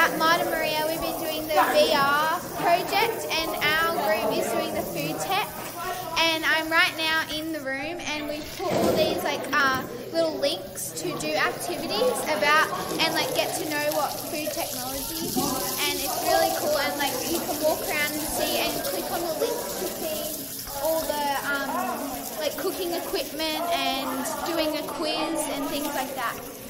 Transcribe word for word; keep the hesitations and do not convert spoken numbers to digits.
at Marta Maria, we've been doing the V R project, and our group is doing the food tech. And I'm right now in the room, and we've put all these like uh, little links to do activities about and like get to know what food technology, and it's really cool. And like you can walk around and see, and click on the links to see all the um, like cooking equipment and doing a quiz and things like that.